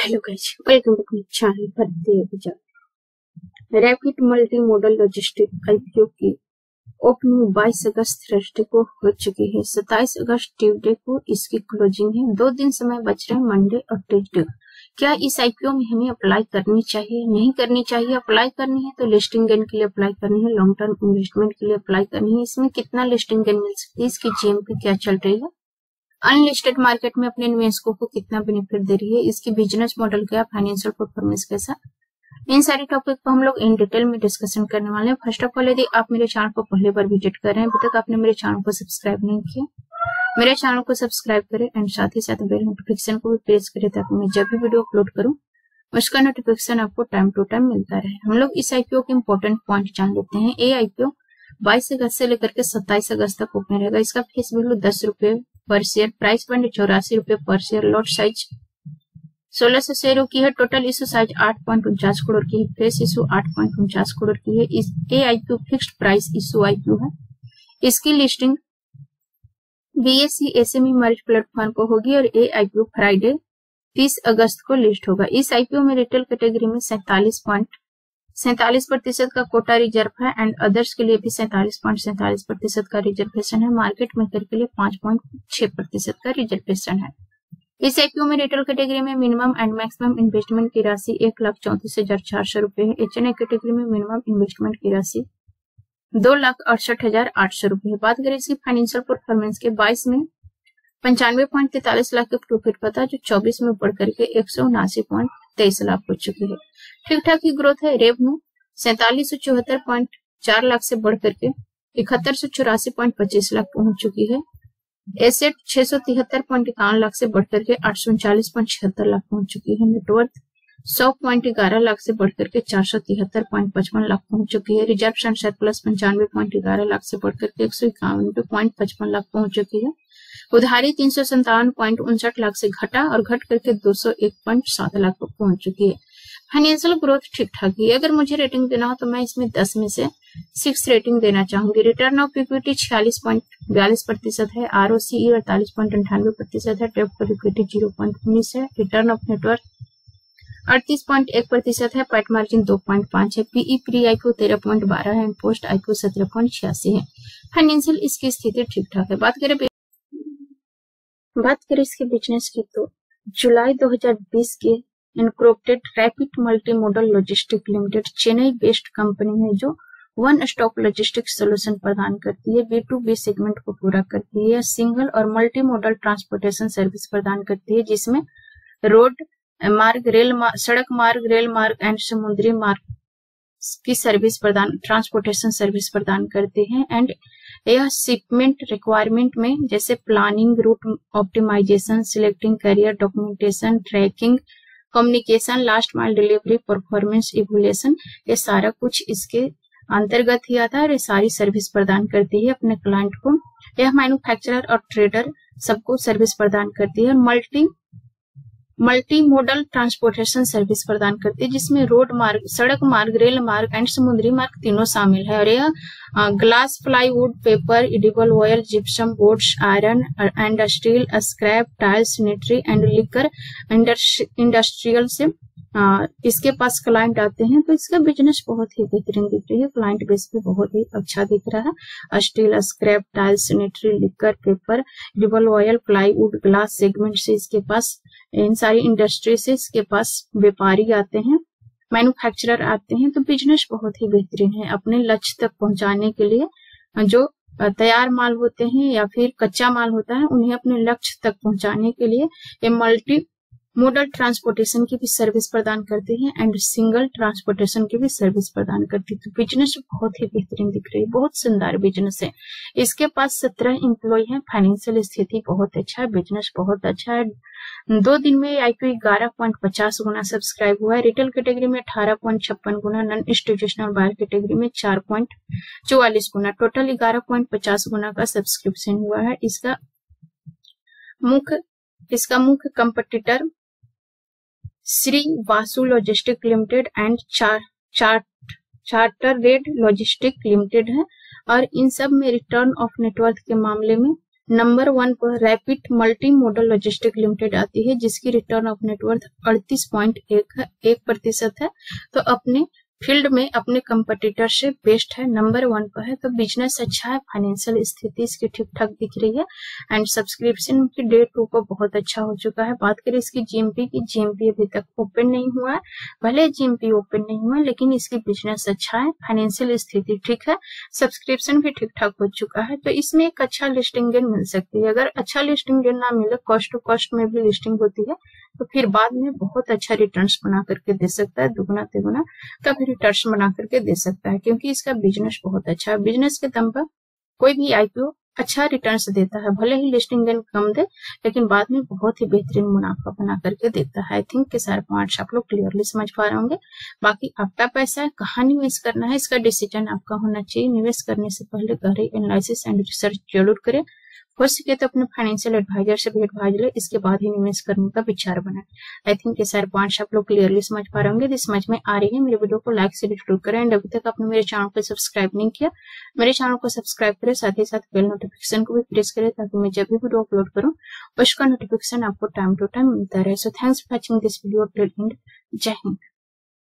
Hello guys, welcome to my channel Bharatiya Bazaar. Rapid multi modal logistic IPO की opening 22 अगस्त Thursday को हो चुकी है। 27 अगस्त ट्यूसडे को इसकी क्लोजिंग है। 2 दिन समय बच रहे हैं, मंडे और ट्यूसडे। क्या इस आईपीओ में हमें अप्लाई करनी चाहिए, नहीं करनी चाहिए? अप्लाई करनी है तो लिस्टिंग गेन के लिए अप्लाई करनी है, लॉन्ग टर्म इन्वेस्टमेंट के लिए अप्लाई करनी है। इसमें कितना लिस्टिंग गेन मिल सकती है, इसकी जीएमपी क्या चल रही है, अनलिस्टेड मार्केट में अपने निवेशकों को कितना बेनिफिट दे रही है, इसकी बिजनेस मॉडल क्या, फाइनेंशियल परफॉर्मेंस कैसा, इन सारे टॉपिक को हम लोग इन डिटेल में डिस्कशन करने वाले हैं। फर्स्ट ऑफ ऑल, यदि आप मेरे चैनल को पहली बार विजिट कर रहे हैं, अभी तक आपने मेरे चैनल को सब्सक्राइब नहीं किया, मेरे चैनल को सब्सक्राइब करें एंड साथ ही साथ बेल नोटिफिकेशन को भी प्रेस करें ताकि मैं जब भी वीडियो अपलोड करूं उसका नोटिफिकेशन आपको टाइम टू टाइम मिलता रहे। हम लोग इस आईपीओ के इंपॉर्टेंट पॉइंट जान लेते हैं। ये आईपीओ 22 अगस्त से लेकर के 27 अगस्त तक ओपन रहेगा। इसका फेस वैल्यू 10 रुपए पर शेयर, प्राइस पॉइंट 84 रुपए पर शेयर, लॉट साइज 1600 शेयरों की है, टोटल इशू साइज 8.49 करोड़ की है, फेस इशू 8.49 करोड़ की है। इस IPO fixed price issue IPO है। इसकी listing BSE SME merge platform को होगी और ये आईपीओ फ्राइडे 30 अगस्त को लिस्ट होगा। इस आईपीओ में रिटेल कैटेगरी में 47.47% का कोटा रिजर्व है एंड अदर्स के लिए भी 47.47% का रिजर्वेशन है। मार्केट मेकर के लिए 5.6% का रिजर्वेशन है। इस आईपीओ में रिटेल कैटेगरी में मिनिमम एंड मैक्सिमम इन्वेस्टमेंट की राशि 1,34,400 रुपए है। एचएनआई कैटेगरी में मिनिमम इन्वेस्टमेंट की राशि 2,68,800 रुपए है। बात करें इसकी फाइनेंशियल परफॉर्मेंस के, 22 में 95.43 लाख के प्रॉफिट पता, जो 24 में बढ़कर के 179.23 लाख हो चुकी है। ठीक ठाक ही ग्रोथ है। रेवेन्यू 4774.4 लाख से बढ़कर के 7184.25 लाख पहुंच चुकी है। एसेट 673.51 लाख से बढ़कर के 839.76 लाख पहुंच चुकी है। नेटवर्थ 100.11 लाख से बढ़कर के 473.55 लाख पहुंच चुकी है। रिजर्व एंड सरप्लस 95.11 लाख से बढ़कर के 191.55 लाख पहुंच चुकी है। उधारी 357.59 लाख से घटा और घट करके 201.7 लाख पर पहुंच चुकी है। फाइनेंशियल ग्रोथ ठीक ठाक है। अगर मुझे रेटिंग देना हो तो मैं इसमें 10 में से 6 रेटिंग देना चाहूंगी। रिटर्न ऑफ इक्विटी 46.42% है, आरओसीई 48.98% है, डेब्ट पर इक्विटी 0.19 है, रिटर्न ऑफ नेटवर्क 38.1% है, पैट मार्जिन 2.5 है, पीई प्री आईपीओ 13.12 है, पोस्ट आईपीओ 17.86 है। फाइनेंशियल इसकी स्थिति ठीक ठाक है। बात करें इसके बिजनेस की, तो जुलाई 2020 के incorporated rapid multi modal logistic limited Chennai based company है जो वन स्टॉप लॉजिस्टिक सोल्यूशन प्रदान करती है, B2B सेगमेंट को पूरा करती है, सिंगल और मल्टी मॉडल ट्रांसपोर्टेशन सर्विस प्रदान करती है, जिसमें रोड मार्ग, सड़क मार्ग, रेल मार्ग एंड समुद्री मार्ग की सर्विस ट्रांसपोर्टेशन सर्विस प्रदान करते हैं। एंड यह शिपमेंट रिक्वायरमेंट में जैसे planning, route optimisation, selecting carrier, documentation, tracking, communication, last mile delivery, performance evaluation, ये सारा कुछ इसके अंतर्गत ही आता है और ये सारी सर्विस प्रदान करती है अपने क्लाइंट को। यह मैन्युफैक्चरर और ट्रेडर सबको सर्विस प्रदान करती है। मल्टी मॉडल ट्रांसपोर्टेशन सर्विस प्रदान करती है, जिसमें रोड मार्ग, सड़क मार्ग, रेल मार्ग एंड समुद्री मार्ग तीनों शामिल है। और यह glass, plywood, paper, edible oil, gypsum boards, iron and steel, scrap, tiles, sanitary and liquor industrial से इसके पास क्लाइंट आते हैं। तो इसका बिजनेस बहुत ही बेहतरीन दिख रही है, क्लाइंट बेस पे बहुत ही अच्छा दिख रहा है। Steel, scrap, tiles, sanitary, liquor, paper, edible oil, plywood, glass segment से इसके पास, इन सारी इंडस्ट्री से इसके पास व्यापारी आते हैं, मैन्युफैक्चरर आते हैं। तो बिजनेस बहुत ही बेहतरीन है। अपने लक्ष्य तक पहुंचाने के लिए जो तैयार माल होते हैं या फिर कच्चा माल होता है, उन्हें अपने लक्ष्य तक पहुंचाने के लिए ये मल्टी मॉडल ट्रांसपोर्टेशन की भी सर्विस प्रदान करते हैं एंड सिंगल ट्रांसपोर्टेशन की भी सर्विस प्रदान करती है। तो बिजनेस बहुत ही बेहतरीन दिख रही है, बहुत शानदार बिजनेस है। इसके पास 17 एम्प्लॉय हैं, फाइनेंशियल स्थिति बहुत अच्छा है, बिजनेस बहुत अच्छा है। 2 दिन में आईपीओ 11.50 गुना सब्सक्राइब हुआ है। रिटेल कैटेगरी में 18.56 गुना, नॉन इंस्टीट्यूशनल बायर कैटेगरी में 4.44 गुना, टोटल 11.50 गुना का सब्सक्रिप्शन हुआ है। इसका मुख्य competitor Shri Vasu logistic limited and chartered logistic limited है और इन सब में रिटर्न ऑफ नेटवर्थ के मामले में नंबर 1 पर rapid multi modal logistic limited आती है, जिसकी रिटर्न ऑफ नेटवर्थ 38.1% है, तो अपने फील्ड में अपने कंपटीटर से बेस्ट है, नंबर 1 पर है। तो बिजनेस अच्छा है, फाइनेंशियल स्थिति इसकी ठीक ठाक दिख रही है एंड सब्सक्रिप्शन की डे 2 को बहुत अच्छा हो चुका है। बात करें इसकी जीएमपी की, जीएमपी अभी तक ओपन नहीं हुआ है, भले जीएमपी ओपन नहीं हुआ लेकिन इसकी बिजनेस अच्छा है, फाइनेंशियल स्थिति ठीक है, सब्सक्रिप्शन भी ठीक ठाक हो चुका है। तो इसमें एक अच्छा लिस्टिंग गेन मिल सकती है। अगर अच्छा लिस्टिंग गेन ना मिले, कॉस्ट टू कॉस्ट में भी लिस्टिंग होती है, तो फिर बाद में बहुत अच्छा रिटर्न्स बना करके दे सकता है, दुगुना तिगुना का भी रिटर्न्स बना करके दे सकता है, क्योंकि इसका बिजनेस बहुत अच्छा है। बिजनेस के दम पर कोई भी आईपीओ अच्छा रिटर्न्स देता है, भले ही लिस्टिंग गेन कम दे लेकिन बाद में बहुत ही बेहतरीन मुनाफा बना करके देता है। आई थिंक के सारे पॉइंट्स आप लोग क्लियरली समझ पा रहे होंगे। बाकी आपका पैसा है, कहाँ निवेश करना है, इसका डिसीजन आपका होना चाहिए। निवेश करने से पहले गहरी एनालिसिस एंड रिसर्च जरूर करें, हो सके तो अपने फाइनेंशियल एडवाइजर से भी एडवाइज ले, इसके बाद ही निवेश करने का विचार बनाए। आई थिंक ये सारे पॉइंट्स आप लोग क्लियरली समझ पा रहे होंगे। यदि समझ में आ रही है, मेरे वीडियो को लाइक से जरूर करें एंड अभी तक आपने मेरे चैनल को सब्सक्राइब नहीं किया, मेरे चैनल को सब्सक्राइब करें, साथ ही साथ बेल नोटिफिकेशन को भी प्रेस करें ताकि मैं जब भी वीडियो अपलोड करूँ उसका नोटिफिकेशन आपको टाइम टू टाइम मिलता रहे। So thanks for watching this video till end. जय हिंद।